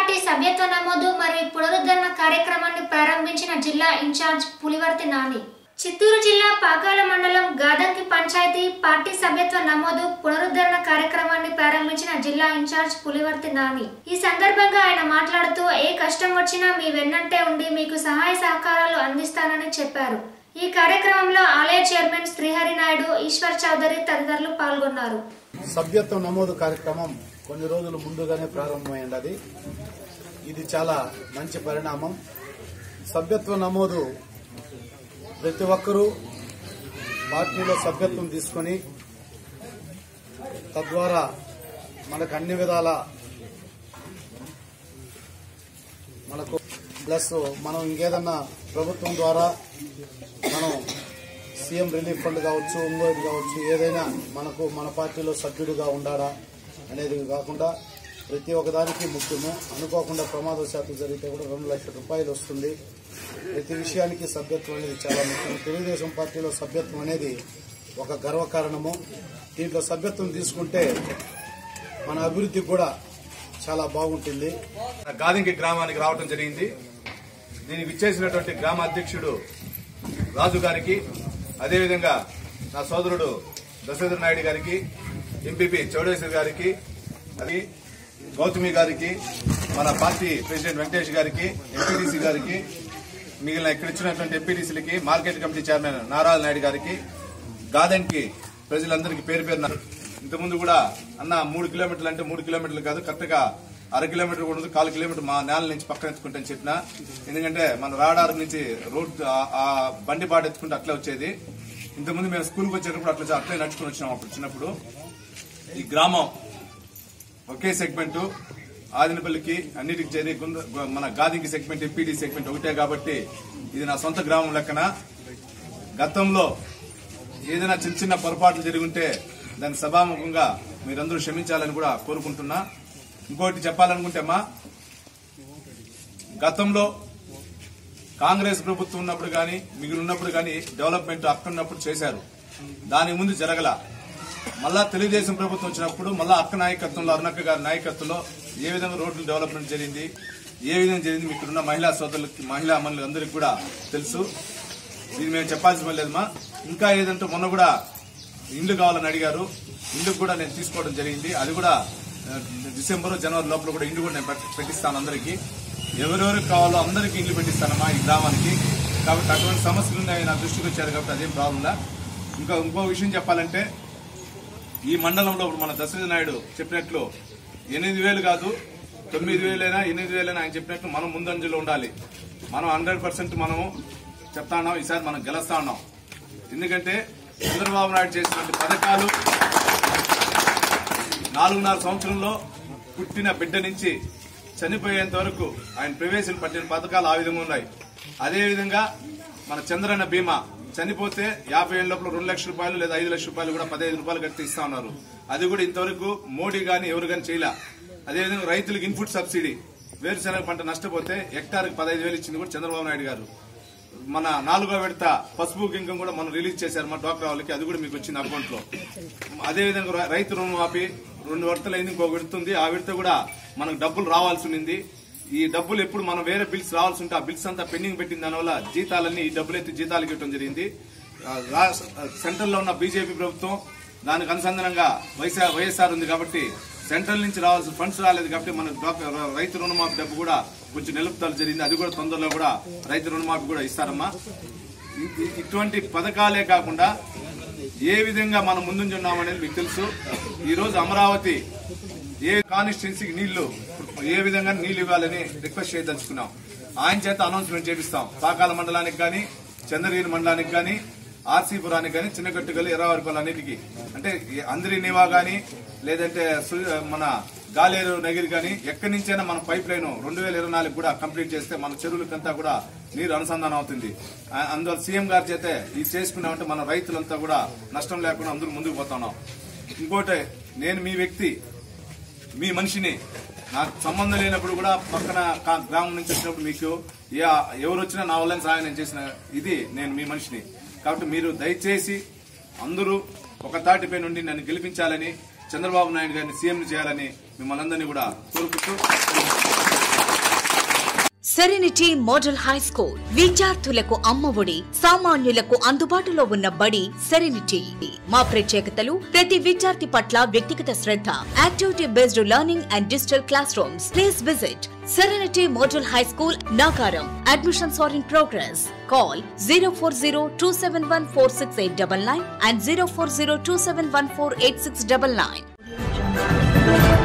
Party సభ్యత్వ నమోదు మరియు పునరుద్ధరణ కార్యక్రమాన్ని ప్రారంభించిన జిల్లా ఇన్ఛార్జ్ పులివర్తి నాని. చిత్తూరు జిల్లా పాకాల మండలం గాదంకి పంచాయతీ పార్టీ సభ్యత్వ నమోదు పునరుద్ధరణ కార్యక్రమాన్ని ప్రారంభించిన జిల్లా ఇన్ఛార్జ్ పులివర్తి నాని. ఈ సందర్భంగా ఆయన మాట్లాడుతూ ఏ కష్టం వచ్చినా మీ వెన్నంటే ఉండి మీకు సహాయ సహకారాలు అందిస్తానని చెప్పారు. ఈ కార్యక్రమంలో ఆలయ చైర్మన్ శ్రీహరి నాయుడు, ఈశ్వర్ చౌదరి తదితరులు పాల్గొన్నారు. సభ్యత్వ నమోదు కార్యక్రమం కొన్ని రోజులు ముందుగానే ప్రారంభమైంది. ఇది చాలా మంచి పరిణామం. సభ్యత్వ నమోదు ప్రతి ఒక్కరూ పార్టీలో సభ్యత్వం తీసుకుని తద్వారా మనకు అన్ని విధాల మనకు ప్లస్ మనం ఇంకేదన్నా ప్రభుత్వం ద్వారా మనం సీఎం రిలీఫ్ ఫండ్ కావచ్చు, ఇంకోటి కావచ్చు, ఏదైనా మనకు మన పార్టీలో సభ్యుడిగా ఉండాలా అనేది కాకుండా ప్రతి ఒక్కదానికి ముఖ్యము. అనుకోకుండా ప్రమాదవశాత్తు జరిగితే కూడా 2 లక్షల రూపాయలు వస్తుంది. ప్రతి విషయానికి సభ్యత్వం అనేది చాలా ముఖ్యం. తెలుగుదేశం పార్టీలో సభ్యత్వం అనేది ఒక గర్వకారణము. దీంట్లో సభ్యత్వం తీసుకుంటే మన అభివృద్ధికి కూడా చాలా బాగుంటుంది. గాదంకి గ్రామానికి రావడం జరిగింది. దీనికి ఇచ్చేసినటువంటి గ్రామ అధ్యక్షుడు రాజు గారికి, అదేవిధంగా నా సోదరుడు దశరథ నాయుడు గారికి, ఎంపీపీ చౌడేశ్వరి గారికి, అది గౌతమి గారికి, మన పార్టీ ప్రెసిడెంట్ వెంకటేష్ గారికి, ఎంపీడీసీ గారికి, మిగిలిన ఇక్కడ ఇచ్చినటువంటి ఎంపీడీసీలకి, market committee chairman Narayana Naidu గారికి, గాదంకి ప్రజలందరికీ పేరు పేరున ఇంతకుముందు కూడా అన్న 3 కిలోమీటర్లు అంటే 3 కిలోమీటర్లు కాదు, కరెక్ట్ గా 1/2 కిలోమీటర్ కూడా 1/4 కిలోమీటర్ మా నేల నుంచి పక్కన ఎత్తుకుంటాను చెప్పిన. ఎందుకంటే మన రాడార్ నుంచి రోడ్ ఆ బండి బాట ఎత్తుకుంటే అట్లే వచ్చేది. ఇంతకుముందు మేము స్కూల్కి వచ్చేటప్పుడు అట్లే నడుచుకుని వచ్చినాం. అప్పుడు చిన్నప్పుడు ఈ గ్రామం ఒకే సెగ్మెంట్, ఆదినపల్లికి అన్నిటికి చేరి మన గాదికి సెగ్మెంట్, ఎంపీడీ సెగ్మెంట్ ఒకటే కాబట్టి ఇది నా సొంత గ్రామం లెక్కన. గతంలో ఏదైనా చిన్న చిన్న పొరపాట్లు జరిగి దాన్ని సభాముఖంగా మీరందరూ క్షమించాలని కూడా కోరుకుంటున్నా. ఇంకోటి చెప్పాలనుకుంటే గతంలో కాంగ్రెస్ ప్రభుత్వం ఉన్నప్పుడు కానీ మిగిలి ఉన్నప్పుడు కానీ డెవలప్మెంట్ అక్కడున్నప్పుడు చేశారు, దాని ముందు జరగల. మళ్ళా తెలుగుదేశం ప్రభుత్వం వచ్చినప్పుడు మళ్ళా అక్క నాయకత్వంలో, అరుణక్క గారి నాయకత్వంలో ఏ విధంగా రోడ్లు డెవలప్మెంట్ జరిగింది, ఏ విధంగా జరిగింది మీకు ఉన్న మహిళా సోదరులకి, మహిళా అమ్మలందరికీ కూడా తెలుసు. ఇది మేము చెప్పాల్సిన లేదమ్మా. ఇంకా ఏదంటే మొన్న కూడా ఇండ్లు కావాలని అడిగారు, ఇండ్లకు కూడా నేను తీసుకోవడం జరిగింది. అది కూడా డిసెంబర్ జనవరి లోపల కూడా ఇండ్లు కూడా నేను పెట్టిస్తాను. అందరికీ ఎవరెవరికి కావాలో అందరికీ ఇండ్లు పెట్టిస్తానమ్మా ఈ గ్రామానికి. కాబట్టి అటువంటి సమస్యలు ఉన్నాయి, నా దృష్టికి వచ్చారు కాబట్టి అదేం ప్రాబ్లంలా. ఇంకో విషయం చెప్పాలంటే ఈ మండలంలో మన దశరథ నాయుడు చెప్పినట్లు 8,000 కాదు 9,000 8,000 ఆయన చెప్పినట్లు మనం ముందంజలో ఉండాలి. మనం 100% మనము చెప్తా ఉన్నాం. ఈసారి మనం గెలుస్తా ఉన్నాం. ఎందుకంటే చంద్రబాబు నాయుడు చేసినటువంటి పథకాలు 4.5 సంవత్సరంలో పుట్టిన బిడ్డ నుంచి చనిపోయేంత వరకు ఆయన ప్రవేశం పట్టిన పథకాలు ఆ విధంగా ఉన్నాయి. అదేవిధంగా మన చంద్రన్న బీమా చనిపోతే 50 ఏళ్ల లోపల 2 లక్షల రూపాయలు లేదా 5 లక్షల రూపాయలు కూడా 15 రూపాయలు కట్టి ఇస్తా ఉన్నారు. అది కూడా ఇంతవరకు మోడీ గాని ఎవరు గాని చేయలే. అదేవిధంగా రైతులకు ఇన్పుట్ సబ్సిడీ, వేరుశెనగ పంట నష్టపోతే హెక్టార్కి 15,000 ఇచ్చింది కూడా చంద్రబాబు నాయుడు గారు. మన 4వ విడత పసుపు గింకం కూడా మనం రిలీజ్ చేశారు మా డ్వాక్రా వాళ్ళకి, అది కూడా మీకు వచ్చింది అకౌంట్ లో. అదేవిధంగా రైతు రుణమాఫీ 2 విడతలు అయింది, ఇంకో విడుతుంది. ఆ విడత కూడా మనకు డబ్బులు రావాల్సి ఉంది. ఈ డబ్బులు ఎప్పుడు మనం వేరే బిల్స్ రావాల్సి ఉంటే ఆ బిల్స్ అంతా పెండింగ్ పెట్టిన దానివల్ల జీతాలన్నీ ఈ డబ్బులు ఎత్తి జీతాలకు ఇవ్వడం జరిగింది. సెంట్రల్ లో ఉన్న బీజేపీ ప్రభుత్వం దానికి అనుసంధానంగా వైఎస్ఆర్ ఉంది కాబట్టి సెంట్రల్ నుంచి రావాల్సిన ఫండ్స్ రాలేదు కాబట్టి మన రైతు రుణమాఫీ డబ్బు కూడా కొంచెం నిలుపుదల జరిగింది. అది కూడా తొందరలో కూడా రైతు రుణమాఫీ కూడా ఇస్తారమ్మా. ఇటువంటి పథకాలే కాకుండా ఏ విధంగా మనం ముందున్నామనేది మీకు తెలుసు. ఈ రోజు అమరావతి ఏ కాన్స్టిట్యున్సీకి నీళ్లు ఏ విధంగా నీళ్లు ఇవ్వాలని రిక్వెస్ట్ చేయదలుచుకున్నాం. ఆయన చేత అనౌన్స్మెంట్ చేపిస్తాం. పాకాల మండలానికి కానీ, చంద్రగిరి మండలానికి కానీ, ఆర్సీపురానికి కానీ, చిన్నగట్టుగల్లి ఎర్రవారిపల్లి అన్నిటికీ, అంటే అందరి నివా కానీ లేదంటే మన గాలేరు నగిరి కానీ ఎక్కడి నుంచైనా మన పైప్ లైన్ 2024 కూడా కంప్లీట్ చేస్తే మన చెరువులకంతా కూడా నీరు అనుసంధానం అవుతుంది. అందువల్ల సీఎం గారి చేత ఇది చేసుకున్నామంటే మన రైతులంతా కూడా నష్టం లేకుండా అందరూ ముందుకు పోతున్నాం. ఇంకోటి, నేను మీ వ్యక్తి, మీ మనిషిని, నాకు సంబంధం లేనప్పుడు కూడా పక్కన గ్రామం నుంచి వచ్చినప్పుడు మీకు ఎవరు వచ్చినా నా వల్ల సహాయం నేను చేసిన ఇది నేను మీ మనిషిని. కాబట్టి మీరు దయచేసి అందరూ ఒక తాటిపై నుండి నన్ను గెలిపించాలని, చంద్రబాబు నాయుడు గారిని సీఎం చేయాలని మిమ్మల్ని అందరినీ కూడా కోరుకుంటూ సెరెనిటీ మోడల్ హై స్కూల్ విద్యార్థులకు అమ్మఒడి, సామాన్యులకు అందుబాటులో ఉన్న బడి సెరెనిటీ. మా ప్రత్యేకతలు ప్రతి విద్యార్థి పట్ల వ్యక్తిగత శ్రద్ధ, activity based learning and digital classrooms. Please visit Serenity Model High School, Nagaram. Admissions are in progress. Call 040-271-46899 and 040-271-48699.